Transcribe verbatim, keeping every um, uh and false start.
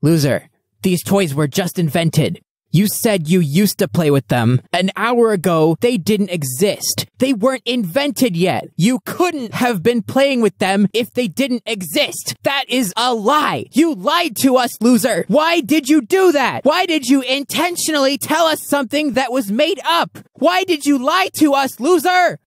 Loser, these toys were just invented. You said you used to play with them. An hour ago, they didn't exist. They weren't invented yet. You couldn't have been playing with them if they didn't exist. That is a lie. You lied to us, loser. Why did you do that? Why did you intentionally tell us something that was made up? Why did you lie to us, loser?